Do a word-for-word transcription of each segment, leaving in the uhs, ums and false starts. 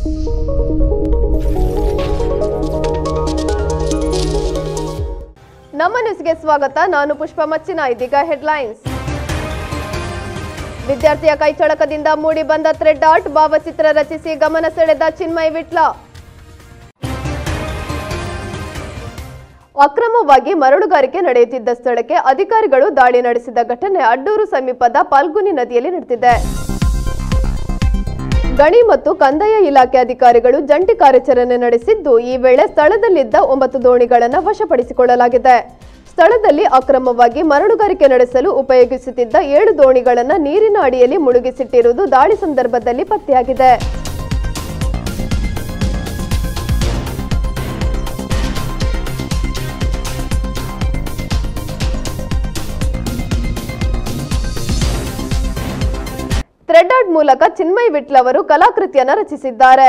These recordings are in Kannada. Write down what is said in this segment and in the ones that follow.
ನಮ್ಮ ನ್ಯೂಸ್ಗೆ ಸ್ವಾಗತ. ನಾನು ಪುಷ್ಪ ಮಚ್ಚಿನ. ಇದೀಗ ಹೆಡ್ಲೈನ್ಸ್. ವಿದ್ಯಾರ್ಥಿಯ ಕೈಚಳಕದಿಂದ ಮೂಡಿ ಬಂದ ಥ್ರೆಡ್ ಆರ್ಟ್, ಭಾವಚಿತ್ರ ರಚಿಸಿ ಗಮನ ಸೆಳೆದ ಚಿನ್ಮಯ್ ವಿಟ್ಲ. ಅಕ್ರಮವಾಗಿ ಮರಳುಗಾರಿಕೆ ನಡೆಯುತ್ತಿದ್ದ ಸ್ಥಳಕ್ಕೆ ಅಧಿಕಾರಿಗಳು ದಾಳಿ ನಡೆಸಿದ ಘಟನೆ ಅಡ್ಡೂರು ಸಮೀಪದ ಪಾಲ್ಗುನಿ ನದಿಯಲ್ಲಿ ನಡೆದಿದೆ. ಗಣಿ ಮತ್ತು ಕಂದಾಯ ಇಲಾಖೆ ಅಧಿಕಾರಿಗಳು ಜಂಟಿ ಕಾರ್ಯಾಚರಣೆ ನಡೆಸಿದ್ದು, ಈ ವೇಳೆ ಸ್ಥಳದಲ್ಲಿದ್ದ ಒಂಬತ್ತು ದೋಣಿಗಳನ್ನು ವಶಪಡಿಸಿಕೊಳ್ಳಲಾಗಿದೆ. ಸ್ಥಳದಲ್ಲಿ ಅಕ್ರಮವಾಗಿ ಮರಳುಗಾರಿಕೆ ನಡೆಸಲು ಉಪಯೋಗಿಸುತ್ತಿದ್ದ ಏಳು ದೋಣಿಗಳನ್ನು ನೀರಿನ ಅಡಿಯಲ್ಲಿ ಮುಳುಗಿಸಿಟ್ಟಿರುವುದು ದಾಳಿ ಸಂದರ್ಭದಲ್ಲಿ ಪತ್ತೆಯಾಗಿದೆ. ಥ್ರೆಡ್ ಆರ್ಟ್ ಮೂಲಕ ಚಿನ್ಮಯ್ ವಿಟ್ಲ ಅವರು ಕಲಾಕೃತಿಯನ್ನು ರಚಿಸಿದ್ದಾರೆ.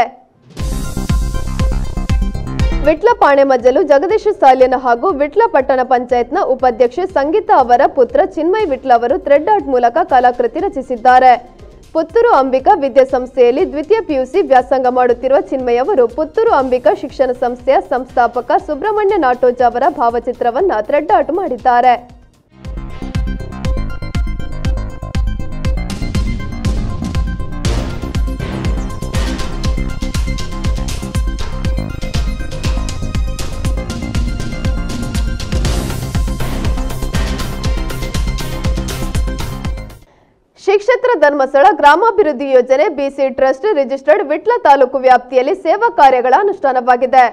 ವಿಟ್ಲ ಪಾಣೆಮಜ್ಜಲು ಜಗದೀಶ ಸಾಲ್ಯನ ಹಾಗೂ ವಿಟ್ಲ ಪಟ್ಟಣ ಪಂಚಾಯತ್ನ ಉಪಾಧ್ಯಕ್ಷೆ ಸಂಗೀತಾ ಅವರ ಪುತ್ರ ಚಿನ್ಮಯ್ ವಿಟ್ಲ ಅವರು ಥ್ರೆಡ್ ಆರ್ಟ್ ಮೂಲಕ ಕಲಾಕೃತಿ ರಚಿಸಿದ್ದಾರೆ. ಪುತ್ತೂರು ಅಂಬಿಕಾ ವಿದ್ಯಾಸಂಸ್ಥೆಯಲ್ಲಿ ದ್ವಿತೀಯ ಪಿಯುಸಿ ವ್ಯಾಸಂಗ ಮಾಡುತ್ತಿರುವ ಚಿನ್ಮಯ್ ಅವರು ಪುತ್ತೂರು ಅಂಬಿಕಾ ಶಿಕ್ಷಣ ಸಂಸ್ಥೆಯ ಸಂಸ್ಥಾಪಕ ಸುಬ್ರಹ್ಮಣ್ಯ ನಾಟೋಜ ಅವರ ಭಾವಚಿತ್ರವನ್ನು ಥ್ರೆಡ್ ಆರ್ಟ್ ಮಾಡಿದ್ದಾರೆ. ಶ್ರೀ ಕ್ಷೇತ್ರ ಧರ್ಮಸ್ಥಳ ಗ್ರಾಮಾಭಿವೃದ್ಧಿ ಯೋಜನೆ BC trust registered Vitla taluk ವ್ಯಾಪ್ತಿಯಲ್ಲಿ ಸೇವಾ ಕಾರ್ಯಗಳ ಅನುಷ್ಠಾನವಾಗಿದೆ.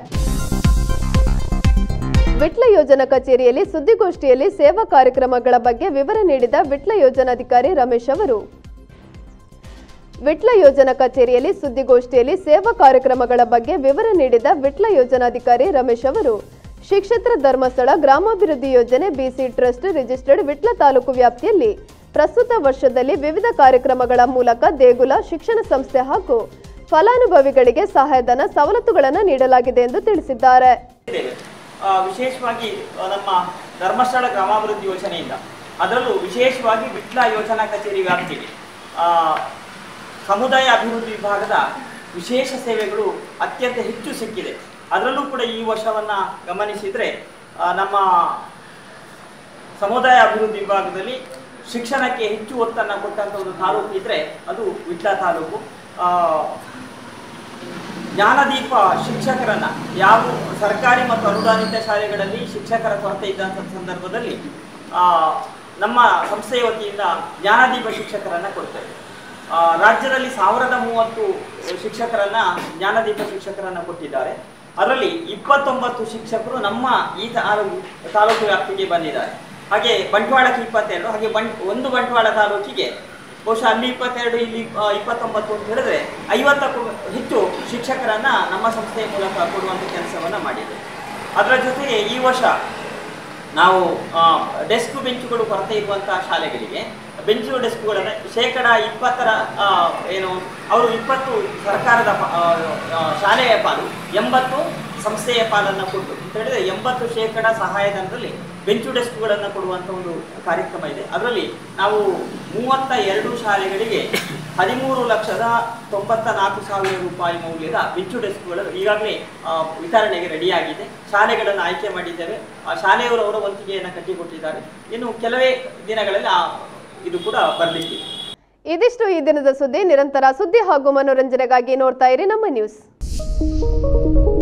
ವಿಟ್ಲ ಯೋಜನಾ ಕಚೇರಿಯಲ್ಲಿ ಸುದ್ದಿಗೋಷ್ಠಿಯಲ್ಲಿ ಸೇವಾ ಕಾರ್ಯಕ್ರಮಗಳ ಬಗ್ಗೆ ವಿವರ ನೀಡಿದ ವಿಟ್ಲ ಯೋಜನಾಧಿಕಾರಿ ರಮೇಶ್ ಅವರು ವಿಟ್ಲ ಯೋಜನಾ ಕಚೇರಿಯಲ್ಲಿ ಸುದ್ದಿಗೋಷ್ಠಿಯಲ್ಲಿ ಸೇವಾ ಕಾರ್ಯಕ್ರಮಗಳ ಬಗ್ಗೆ ವಿವರ ನೀಡಿದ ವಿಟ್ಲ ಯೋಜನಾಧಿಕಾರಿ ರಮೇಶ್ ಅವರು ಶ್ರೀ ಕ್ಷೇತ್ರ ಧರ್ಮಸ್ಥಳ ಗ್ರಾಮಾಭಿವೃದ್ಧಿ ಯೋಜನೆ BC trust registered Vitla taluk ವ್ಯಾಪ್ತಿಯಲ್ಲಿ ಪ್ರಸ್ತುತ ವರ್ಷದಲ್ಲಿ ವಿವಿಧ ಕಾರ್ಯಕ್ರಮಗಳ ಮೂಲಕ ದೇಗುಲ, ಶಿಕ್ಷಣ ಸಂಸ್ಥೆ ಹಾಗೂ ಫಲಾನುಭವಿಗಳಿಗೆ ಸಹಾಯಧನ ಸವಲತ್ತುಗಳನ್ನು ನೀಡಲಾಗಿದೆ ಎಂದು ತಿಳಿಸಿದ್ದಾರೆ. ವಿಶೇಷವಾಗಿ ನಮ್ಮ ಧರ್ಮಸ್ಥಳ ಗ್ರಾಮಾಭಿವೃದ್ಧಿ ಯೋಜನೆಯಿಂದ ಅದರಲ್ಲೂ ವಿಶೇಷವಾಗಿ ವಿಟ್ಲ ಯೋಜನಾ ಕಚೇರಿ ವ್ಯಾಪ್ತಿಗೆ ಸಮುದಾಯ ಅಭಿವೃದ್ಧಿ ವಿಭಾಗದ ವಿಶೇಷ ಸೇವೆಗಳು ಅತ್ಯಂತ ಹೆಚ್ಚು ಸಿಕ್ಕಿದೆ. ಅದರಲ್ಲೂ ಕೂಡ ಈ ವರ್ಷವನ್ನು ಗಮನಿಸಿದರೆ ನಮ್ಮ ಸಮುದಾಯ ಅಭಿವೃದ್ಧಿ ವಿಭಾಗದಲ್ಲಿ ಶಿಕ್ಷಣಕ್ಕೆ ಹೆಚ್ಚು ಒತ್ತನ್ನು ಕೊಟ್ಟಂಥ ಒಂದು ತಾಲೂಕು ಇದ್ದರೆ ಅದು ವಿಟ್ಲ ತಾಲೂಕು. ಜ್ಞಾನದೀಪ ಶಿಕ್ಷಕರನ್ನ ಯಾವ ಸರ್ಕಾರಿ ಮತ್ತು ಅನುದಾನಿತ ಶಾಲೆಗಳಲ್ಲಿ ಶಿಕ್ಷಕರ ಕೊರತೆ ಇದ್ದಂಥ ಸಂದರ್ಭದಲ್ಲಿ ನಮ್ಮ ಸಂಸ್ಥೆಯ ವತಿಯಿಂದ ಜ್ಞಾನದೀಪ ಶಿಕ್ಷಕರನ್ನು ಕೊಡ್ತೇವೆ. ರಾಜ್ಯದಲ್ಲಿ ಸಾವಿರದ ಮೂವತ್ತು ಶಿಕ್ಷಕರನ್ನ ಜ್ಞಾನದೀಪ ಶಿಕ್ಷಕರನ್ನು ಕೊಟ್ಟಿದ್ದಾರೆ. ಅದರಲ್ಲಿ ಇಪ್ಪತ್ತೊಂಬತ್ತು ಶಿಕ್ಷಕರು ನಮ್ಮ ಈ ತಾಲೂಕು ವ್ಯಾಪ್ತಿಗೆ ಬಂದಿದ್ದಾರೆ. ಹಾಗೆ ಬಂಟ್ವಾಳಕ್ಕೆ ಇಪ್ಪತ್ತೆರಡು, ಹಾಗೆ ಬಂಟ್ ಒಂದು ಬಂಟ್ವಾಳ ತಾಲೂಕಿಗೆ ಬಹುಶಃ ಅಲ್ಲಿ ಇಪ್ಪತ್ತೆರಡು, ಇಲ್ಲಿ ಇಪ್ಪತ್ತೊಂಬತ್ತು ಅಂತ ಹೇಳಿದ್ರೆ ಐವತ್ತಕ್ಕೂ ಹೆಚ್ಚು ಶಿಕ್ಷಕರನ್ನು ನಮ್ಮ ಸಂಸ್ಥೆಯ ಮೂಲಕ ಕೊಡುವಂಥ ಕೆಲಸವನ್ನು ಮಾಡಿದ್ದೇವೆ. ಅದರ ಜೊತೆಗೆ ಈ ವರ್ಷ ನಾವು ಡೆಸ್ಕ್ ಬೆಂಚುಗಳು ಕೊರತೆ ಇರುವಂಥ ಶಾಲೆಗಳಿಗೆ ಬೆಂಚು ಡೆಸ್ಕ್ಗಳನ್ನು ಶೇಕಡ ಇಪ್ಪತ್ತರ ಏನು ಅವರು ಇಪ್ಪತ್ತು ಸರ್ಕಾರದ ಶಾಲೆಯ ಪಾಲು, ಎಂಬತ್ತು ಸಂಸ್ಥೆಯ ಪಾಲನ್ನು ಕೊಟ್ಟು ಅಂತ ಹೇಳಿದರೆ ಎಂಬತ್ತು ಶೇಕಡ ಸಹಾಯಧನದಲ್ಲಿ ಬೆಂಚು ಡೆಸ್ಕ್ಗಳನ್ನು ಕೊಡುವಂಥ ಒಂದು ಕಾರ್ಯಕ್ರಮ ಇದೆ. ಅದರಲ್ಲಿ ನಾವು ಮೂವತ್ತ ಎರಡು ಶಾಲೆಗಳಿಗೆ ಹದಿಮೂರು ಲಕ್ಷದ ತೊಂಬತ್ತ ನಾಲ್ಕು ಸಾವಿರ ರೂಪಾಯಿ ಮೌಲ್ಯದ ಬೆಂಚು ಡೆಸ್ಕ್ಗಳು ಈಗಾಗಲೇ ವಿತರಣೆಗೆ ರೆಡಿಯಾಗಿದೆ. ಶಾಲೆಗಳನ್ನು ಆಯ್ಕೆ ಮಾಡಿದ್ದೇವೆ. ಆ ಶಾಲೆಯವರು ಅವರ ವಂತಿಗೆಯನ್ನು ಕಟ್ಟಿಕೊಟ್ಟಿದ್ದಾರೆ. ಇನ್ನು ಕೆಲವೇ ದಿನಗಳಲ್ಲಿ ಆ ಇದು ಕೂಡ ಬರಲಿಕ್ಕೆ. ಇದಿಷ್ಟು ಈ ದಿನದ ಸುದ್ದಿ. ನಿರಂತರ ಸುದ್ದಿ ಹಾಗೂ ಮನೋರಂಜನೆಗಾಗಿ ನೋಡ್ತಾ ಇರಿ ನಮ್ಮ ನ್ಯೂಸ್.